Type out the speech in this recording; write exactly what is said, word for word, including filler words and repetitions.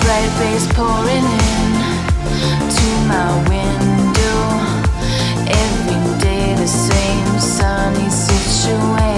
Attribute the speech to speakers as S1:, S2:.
S1: bright rays pouring in to my window. Every day the same sunny situation.